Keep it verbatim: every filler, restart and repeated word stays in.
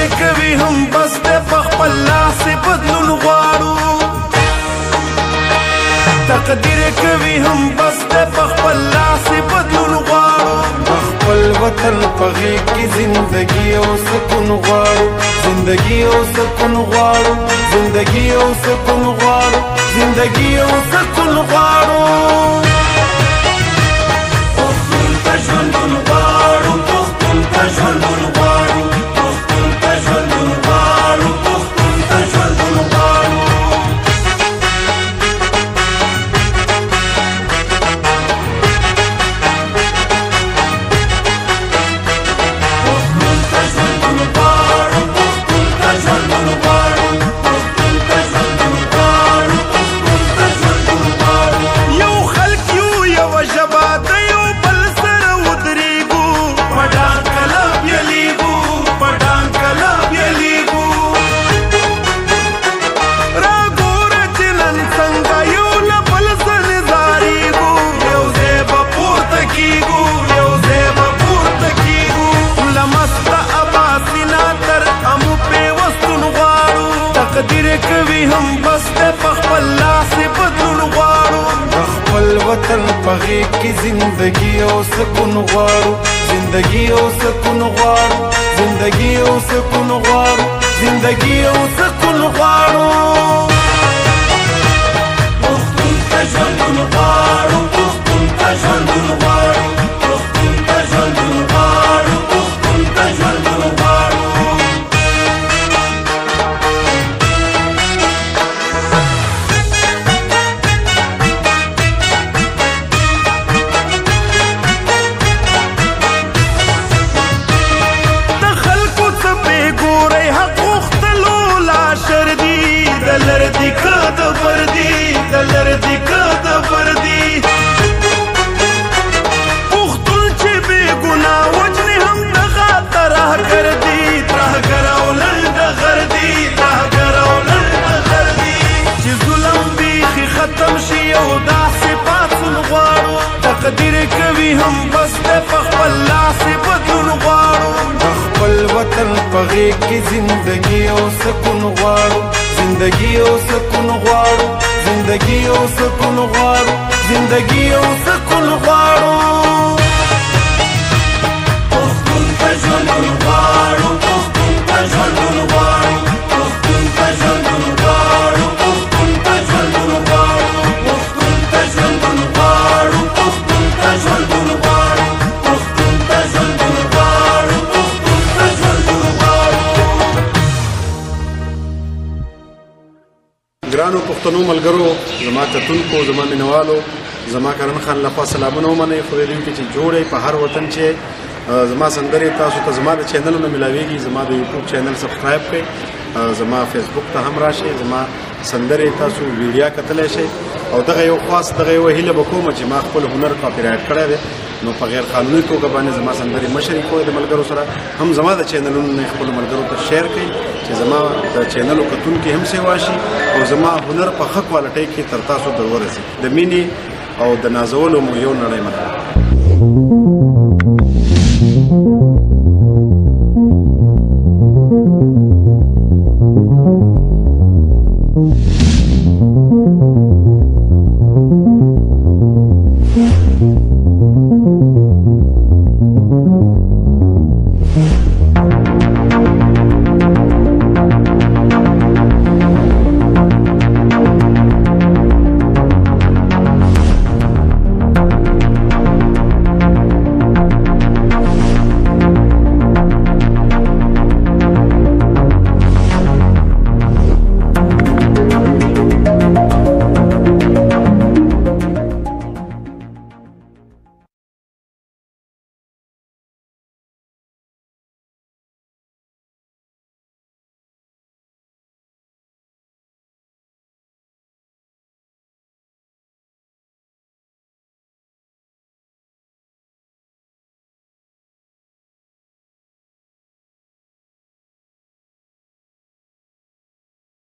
کوي هم بس د خپل لاس بدلون غواړو تقدیر کوي هم بس د خپل لاس بدلون غواړو خپل وطن په غېږ کې زندګي او سکون غواړو زندګي او سکون غواړو زندګي او سکون غواړو زندګي او سکون غواړو پښتون ته ژوندون غواړو پښتون ته ژوندون غواړو پښتون ته ژوندون غواړو پښتون ته ژوندون غواړو تقدیر کوي هم بس د خپل لاس بدلون غواړو خپل وطن په غېږ کې زندګي او سکون غواړو زندګي او سکون غواړو زندګي او سکون غواړو زندګي او سکون غواړو پښتون ته ژوندون غواړو پښتون ته ژوندون غواړو پښتون ته ژوندون غواړو پښتون ته ژوندون غواړو دلر دی که د فردي دلر دی که د فردي پښتون چې بې ګناه وجنې هم دغه ترهګر دي ترهګر او لنډغر دي ترهګر او لنډغر دي چې ظلم بیخي ختم شي او داسې پاڅون غواړو تقدیر کوي هم بس د خپل لاس بدلون غواړو خپل وطن په غېږ کې زندګي او سکون غواړو زندگی او سکون غواړو زندگی او سکون غواړو زندگی او سکون غواړو پښتون ته ژوندون غواړو پښتون ته ژوندون غواړو پښتون ته ژوندون غواړو پښتون ته ژوندون غواړو پښتون ته ژوندون غواړو پښتون ته ژوندون غواړو پښتون ته ژوندون غواړو پښتون ته ژوندون غواړو ګرانو پښتنو ملګرو زما کتونکو زما مینوالو زما کرن خان لخوا سلامونه ومنئ خدای دې وکړي چې جوړئ په هر وطن چې زما سندرې تاسو ته زما د چینلونو ملاویږي زما د یوټیوب چینل سبسکرایب کړئ زما فیسبوک ته هم راشئ زما سندرې تاسو ویډیا کتلی شئ او دغه یو خاص دغه یو هیله به کوم چې ما خپل هنر کاپی رایټ کړی دی نو په غیر قانوني توګه باندې زما سندرې مه شریکوئ د ملګرو سره هم زما د چینلونو نه خپلو ملګرو ته شیر کړئ چې زما د چینلو کتونکي هم سیوا شي او زما هنر په ښه کوالټۍ کې تر تاسو در ورسي د مینې او د نازولو مو یو نړۍ مننه